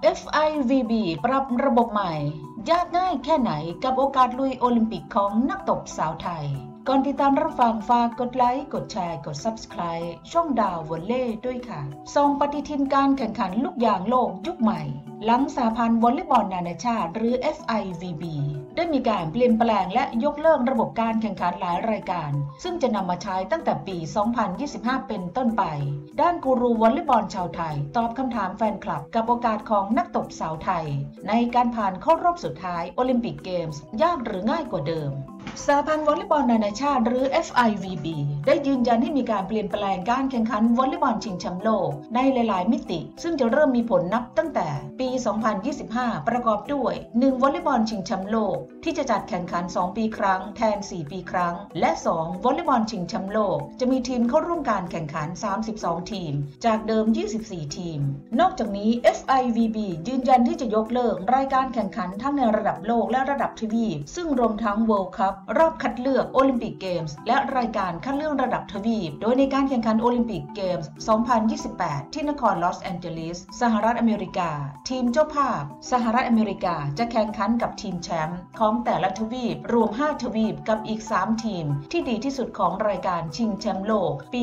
FIVB ปรับระบบใหม่ยากง่ายแค่ไหนกับโอกาสลุยโอลิมปิกของนักตบสาวไทยก่อนติดตามรับฟังฝากกดไลค์กดแชร์กด Subscribe ช่องดาววอลเล่ด้วยค่ะส่งปฏิทินการแข่งขันลูกยางโลกยุคใหม่หลังสหพันธ์วอลเลย์บอลนานาชาติหรือ FIVB ได้มีการเปลี่ยนแปลงและยกเลิกระบบการแข่งขันหลายรายการซึ่งจะนำมาใช้ตั้งแต่ปี 2025 เป็นต้นไปด้านกูรูวอลเลย์บอลชาวไทยตอบคำถามแฟนคลับกับโอกาสของนักตบสาวไทยในการผ่านเข้ารอบสุดท้ายโอลิมปิกเกมส์ยากหรือง่ายกว่าเดิมสหพันธ์วอลเลย์บอลนานาชาติหรือ FIVB ได้ยืนยันให้มีการเปลี่ยนแปลงการแข่งขันวอลเลย์บอลชิงแชมป์โลกในหลายๆมิติซึ่งจะเริ่มมีผลนับตั้งแต่ปี 2025 ประกอบด้วย 1. วอลเลย์บอลชิงแชมป์โลกที่จะจัดแข่งขัน 2 ปีครั้งแทน 4 ปีครั้งและ 2. วอลเลย์บอลชิงแชมป์โลกจะมีทีมเข้าร่วมการแข่งขัน 32 ทีมจากเดิม 24 ทีมนอกจากนี้ FIVB ยืนยันที่จะยกเลิกรายการแข่งขันทั้งในระดับโลกและระดับทวีปซึ่งรวมทั้ง World Cupรอบคัดเลือกโอลิมปิกเกมส์และรายการคัดเลือกระดับทวีปโดยในการแข่งขันโอลิมปิกเกมส์ 2028 ที่นครลอสแอนเจลิสสหรัฐอเมริกาทีมเจ้าภาพสหรัฐอเมริกาจะแข่งขันกับทีมแชมป์ของแต่ละทวีปรวม 5 ทวีปกับอีก 3 ทีมที่ดีที่สุดของรายการชิงแชมป์โลกปี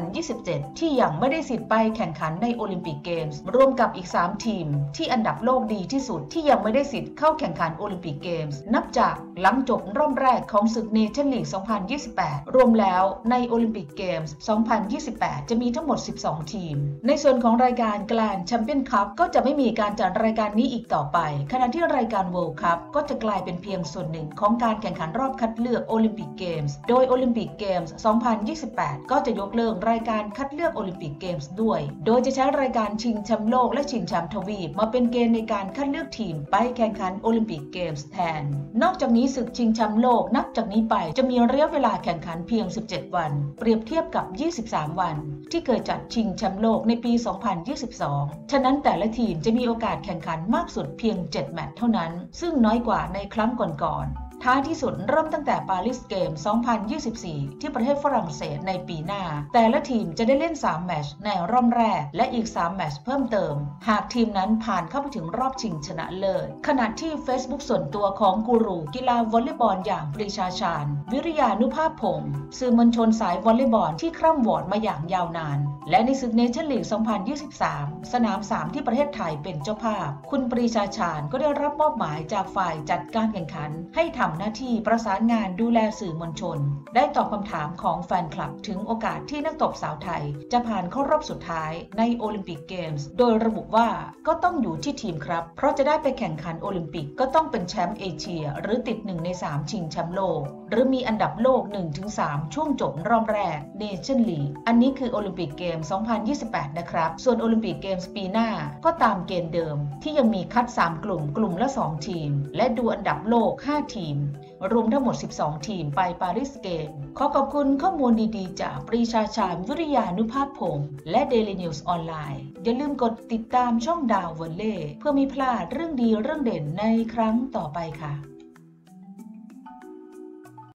2027 ที่ยังไม่ได้สิทธิ์ไปแข่งขันในโอลิมปิกเกมส์รวมกับอีก 3 ทีมที่อันดับโลกดีที่สุดที่ยังไม่ได้สิทธิ์เข้าแข่งขันโอลิมปิกเกมส์นับจากหลังจบรอบแรกของศึกเนชั่นลีก 2028 รวมแล้วในโอลิมปิกเกมส์ 2028 จะมีทั้งหมด 12 ทีมในส่วนของรายการแกรนด์แชมเปี้ยนคัพก็จะไม่มีการจัดรายการนี้อีกต่อไปขณะที่รายการ World Cup ก็จะกลายเป็นเพียงส่วนหนึ่งของการแข่งขันรอบคัดเลือกโอลิมปิกเกมส์โดยโอลิมปิกเกมส์ 2028 ก็จะยกเลิกรายการคัดเลือกโอลิมปิกเกมส์ด้วยโดยจะใช้รายการชิงแชมป์โลกและชิงแชมป์ทวีปมาเป็นเกณฑ์ในการคัดเลือกทีมไปแข่งขันโอลิมปิกเกมส์แทนนอกจากนี้ศึกชิงแชมป์โลกนับจากนี้ไปจะมีระยะเวลาแข่งขันเพียง 17 วันเปรียบเทียบกับ 23 วันที่เคยจัดชิงแชมป์โลกในปี 2022 ฉะนั้นแต่ละทีมจะมีโอกาสแข่งขันมากสุดเพียง 7 แมตช์เท่านั้นซึ่งน้อยกว่าในครั้งก่อนๆท้ายที่สุดเริ่มตั้งแต่ปารีสเกม 2024 ที่ประเทศฝรั่งเศสในปีหน้าแต่ละทีมจะได้เล่น 3 แมตช์ในรอบแรกและอีก 3 แมตช์เพิ่มเติมหากทีมนั้นผ่านเข้าไปถึงรอบชิงชนะเลิศขณะที่ Facebook ส่วนตัวของกูรูกีฬาวอลเลย์บอลอย่างปรีชาชาญวิริยานุภาพพงศ์สื่อมวลชนสายวอลเลย์บอลที่คร่ำวอดมาอย่างยาวนานและในศึกเนชั่นลีก 2023 สนาม 3 ที่ประเทศไทยเป็นเจ้าภาพคุณปรีชาชาญก็ได้รับมอบหมายจากฝ่ายจัดการแข่งขันให้ทำหน้าที่ประสานงานดูแลสื่อมวลชนได้ตอบคำถามของแฟนคลับถึงโอกาสที่นักตบสาวไทยจะผ่านเข้ารอบสุดท้ายในโอลิมปิกเกมส์โดยระบุว่าก็ต้องอยู่ที่ทีมครับเพราะจะได้ไปแข่งขันโอลิมปิกก็ต้องเป็นแชมป์เอเชียหรือติด1 ใน 3ชิงแชมป์โลกหรือมีอันดับโลก 1-3 ช่วงจบรอบแรกเนชั่นลีกอันนี้คือโอลิมปิกเกมส์ 2028 นะครับส่วนโอลิมปิกเกมส์ปีหน้าก็ตามเกณฑ์เดิมที่ยังมีคัด3 กลุ่มละ 2 ทีมและดูอันดับโลก 5 ทีมรวมทั้งหมด 12 ทีมไปปารีสเกมขอขอบคุณข้อมูลดีๆจากปรีชาชาญวิริยานุภาพพงศ์และ Daily News ออนไลน์อย่าลืมกดติดตามช่องดาววอลเล่เพื่อไม่พลาดเรื่องดีเรื่องเด่นในครั้งต่อไปค่ะ